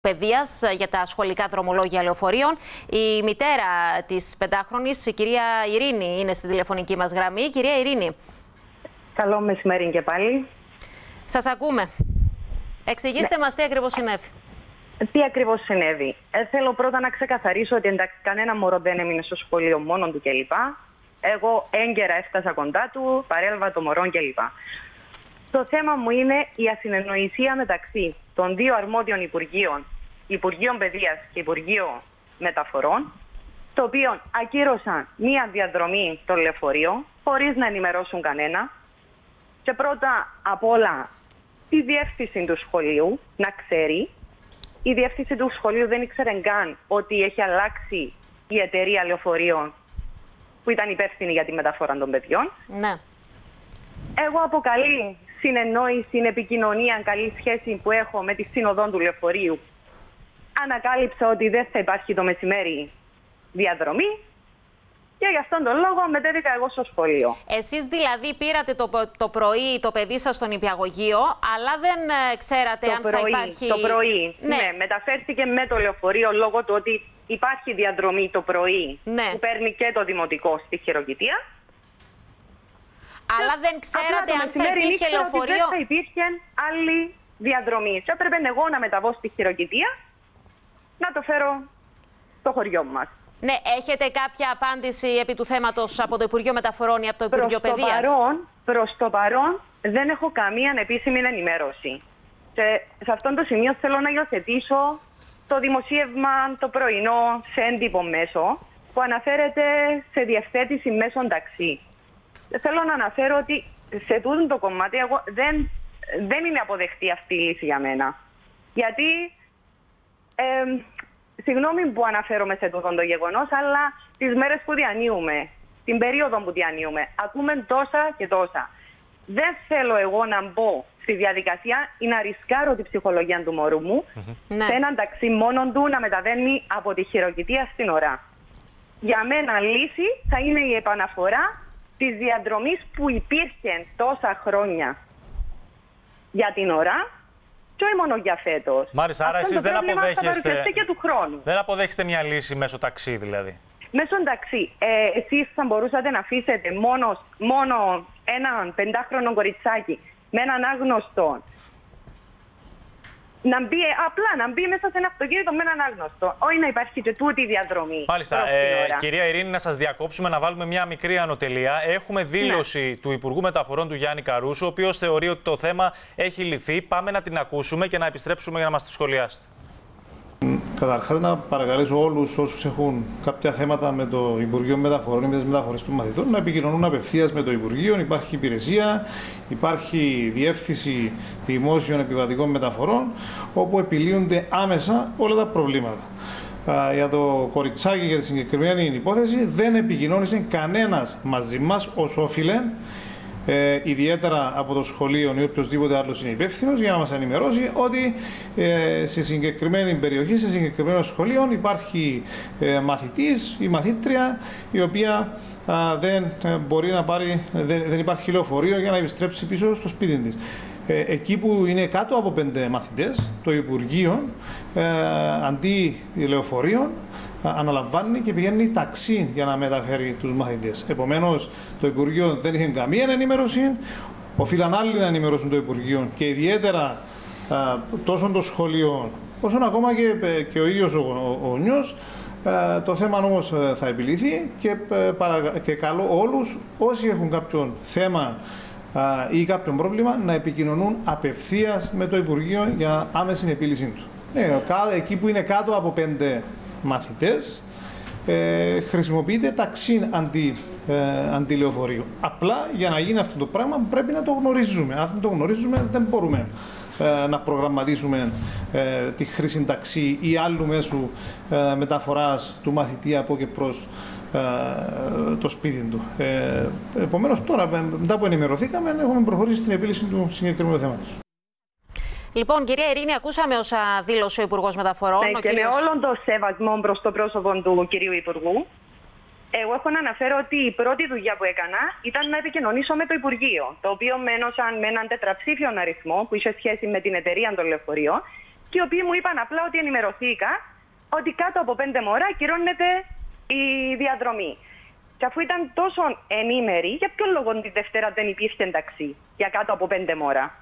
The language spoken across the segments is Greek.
Παιδείας για τα σχολικά δρομολόγια λεωφορείων. Η μητέρα της πεντάχρονης, η κυρία Ειρήνη, είναι στη τηλεφωνική μας γραμμή. Κυρία Ειρήνη. Καλό μεσημέρι και πάλι. Σας ακούμε. Εξηγήστε μας τι ακριβώς συνέβη. Τι ακριβώς συνέβη. Θέλω πρώτα να ξεκαθαρίσω ότι εντάξει, κανένα μωρό δεν έμεινε στο σχολείο μόνο του κλπ. Εγώ έγκαιρα έφτασα κοντά του, παρέλαβα το μωρό κλπ. Το θέμα μου είναι η ασυνεννοησία μεταξύ των δύο αρμόδιων Υπουργείων, Υπουργείων Παιδείας και Υπουργείο Μεταφορών, το οποίο ακύρωσαν μία διαδρομή των λεωφορείων χωρίς να ενημερώσουν κανένα. Και πρώτα απ' όλα τη διεύθυνση του σχολείου να ξέρει. Η διεύθυνση του σχολείου δεν ήξερε καν ότι έχει αλλάξει η εταιρεία λεωφορείων που ήταν υπεύθυνη για τη μεταφορά των παιδιών. Ναι. Εγώ από καλή συνεννόηση, επικοινωνία, καλή σχέση που έχω με τη σύνοδο του λεωφορείου, ανακάλυψα ότι δεν θα υπάρχει το μεσημέρι διαδρομή και γι' αυτόν τον λόγο μετέβηκα εγώ στο σχολείο. Εσείς δηλαδή πήρατε το πρωί το παιδί σας στον νηπιαγωγείο, αλλά δεν ξέρατε αν θα υπάρχει... Το πρωί, ναι, μεταφέρθηκε με το λεωφορείο λόγω του ότι υπάρχει διαδρομή το πρωί που παίρνει και το δημοτικό στη Χειροκητία. Αλλά δεν ξέρατε αν θα υπήρχε λεωφορείο. Δεν θα υπήρχε άλλη διαδρομή. Και έπρεπε εγώ να μεταβώ στη Χειροκητία να το φέρω στο χωριό μας. Ναι, έχετε κάποια απάντηση επί του θέματος από το Υπουργείο Μεταφορών ή από το Υπουργείο Παιδείας? Προς το παρόν δεν έχω καμία επίσημη ενημέρωση. Και σε αυτό το σημείο θέλω να υιοθετήσω το δημοσίευμα το πρωινό σε έντυπο μέσο που αναφέρεται σε διευθέτηση μέσων ταξί. Θέλω να αναφέρω ότι σε τούτο το κομμάτι εγώ δεν είναι αποδεκτή αυτή η λύση για μένα. Γιατί, συγγνώμη που αναφέρομαι σε τούτο το γεγονός, αλλά τις μέρες που διανύουμε, την περίοδο που διανύουμε, ακούμε τόσα και τόσα. Δεν θέλω εγώ να μπω στη διαδικασία ή να ρισκάρω τη ψυχολογία του μωρού μου σε έναν ταξί μόνον του να μεταβαίνει από τη Χειροκητία στην ώρα. Για μένα λύση θα είναι η επαναφορά της διαδρομής που υπήρχε τόσα χρόνια για την ώρα και όχι μόνο για φέτος. Μάλιστα, άρα εσείς δεν αποδέχεστε μια λύση μέσω ταξί δηλαδή? Μέσω ταξί. Εσείς θα μπορούσατε να αφήσετε μόνο έναν 5χρονο κοριτσάκι με έναν άγνωστο να μπει μέσα σε ένα αυτοκίνητο με έναν άγνωστο. Όχι να υπάρχει και τούτη η διαδρομή. Μάλιστα. Κυρία Ειρήνη, να σας διακόψουμε, να βάλουμε μια μικρή ανωτελεία. Έχουμε δήλωση του Υπουργού Μεταφορών του Γιάννη Καρούσου, ο οποίος θεωρεί ότι το θέμα έχει λυθεί. Πάμε να την ακούσουμε και να επιστρέψουμε για να μας τη σχολιάσετε. Καταρχάς, να παρακαλέσω όλους όσους έχουν κάποια θέματα με το Υπουργείο Μεταφορών ή με τις μεταφορές των μαθητών να επικοινωνούν απευθείας με το Υπουργείο. Υπάρχει υπηρεσία, υπάρχει διεύθυνση δημόσιων επιβατικών μεταφορών, όπου επιλύονται άμεσα όλα τα προβλήματα. Για το κοριτσάκι, για τη συγκεκριμένη υπόθεση, δεν επικοινώνησε κανένας μαζί μας ως όφιλε. Ιδιαίτερα από το σχολείο ή οποιοδήποτε άλλος είναι υπεύθυνος, για να μας ενημερώσει ότι σε συγκεκριμένη περιοχή, σε συγκεκριμένο σχολείο υπάρχει μαθητής ή μαθήτρια η οποία δεν μπορεί να πάρει, δεν υπάρχει λεωφορείο για να επιστρέψει πίσω στο σπίτι της. Εκεί που είναι κάτω από 5 μαθητές, το Υπουργείο αντί λεωφορείων αναλαμβάνει και πηγαίνει ταξί για να μεταφέρει τους μαθητές. Επομένως, το Υπουργείο δεν είχε καμία ενημέρωση, οφείλαν άλλοι να ενημερώσουν το Υπουργείο και ιδιαίτερα τόσο το σχολείο, όσο ακόμα και ο ίδιος ο νιός. Το θέμα όμως θα επιλυθεί και καλώ όλους όσοι έχουν κάποιο θέμα ή κάποιο πρόβλημα να επικοινωνούν απευθείας με το Υπουργείο για άμεση επίλυση του. Εκεί που είναι κάτω από 5 μαθητές χρησιμοποιείται ταξί αντί λεωφορείο. Απλά για να γίνει αυτό το πράγμα πρέπει να το γνωρίζουμε. Αν δεν το γνωρίζουμε δεν μπορούμε να προγραμματίσουμε τη χρήση ταξί ή άλλου μέσου μεταφοράς του μαθητή από και προς το σπίτι του. Επομένως τώρα, μετά που ενημερωθήκαμε, έχουμε προχωρήσει στην επίλυση του συγκεκριμένου θέματος. Λοιπόν, κυρία Ειρήνη, ακούσαμε όσα δήλωσε ο Υπουργός Μεταφορών. Και με όλον το σεβασμό προς το πρόσωπο του κυρίου Υπουργού, εγώ έχω να αναφέρω ότι η πρώτη δουλειά που έκανα ήταν να επικοινωνήσω με το Υπουργείο, το οποίο μένωσαν με έναν τετραψήφιο αριθμό που είχε σχέση με την εταιρεία των λεωφορείων και οι οποίοι μου είπαν απλά ότι ενημερωθήκα ότι κάτω από 5 μωρά ακυρώνεται η διαδρομή. Και αφού ήταν τόσο ενήμεροι, για ποιο λόγο τη Δευτέρα δεν υπήρχε ταξί για κάτω από 5 μωρά?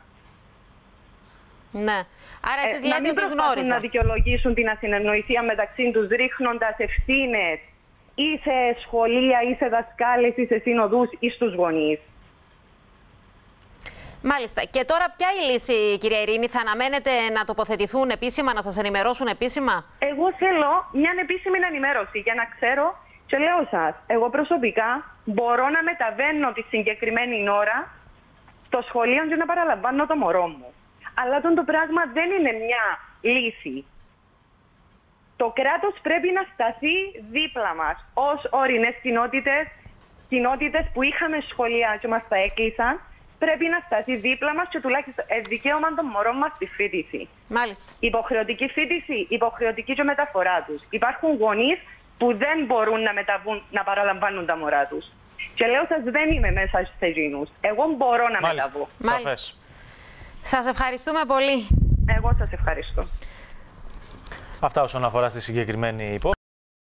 Ναι. Άρα εσείς λέτε μην ότι γνώριζαν. να δικαιολογήσουν την ασυνεννοησία μεταξύ τους, ρίχνοντας ευθύνες ή σε σχολεία, ή σε δασκάλες, ή σε συνοδούς, ή στους γονείς. Μάλιστα. Και τώρα ποια η λύση, κυρία Ειρήνη, θα αναμένετε να τοποθετηθούν επίσημα, να σας ενημερώσουν επίσημα? Εγώ θέλω μια επίσημη ενημέρωση για να ξέρω, και λέω σας, εγώ προσωπικά μπορώ να μεταβαίνω τη συγκεκριμένη ώρα στο σχολείο και να παραλαμβάνω το μωρό μου. Αλλά το πράγμα δεν είναι μια λύση. Το κράτος πρέπει να σταθεί δίπλα μας ως ορεινές κοινότητες που είχαμε σχολεία και μας τα έκλεισαν. Πρέπει να σταθεί δίπλα μας και τουλάχιστον δικαίωμα των μωρών μας στη φοιτηση. Μάλιστα. Υποχρεωτική φοιτηση, υποχρεωτική και μεταφορά τους. Υπάρχουν γονείς που δεν μπορούν να μεταβούν, να παραλαμβάνουν τα μωρά τους. Και λέω σας, δεν είμαι μέσα σε εκείνους. Εγώ μπορώ να μεταβώ. Μάλιστα. Σας ευχαριστούμε πολύ. Εγώ σας ευχαριστώ. Αυτά όσον αφορά στη συγκεκριμένη υπόθεση.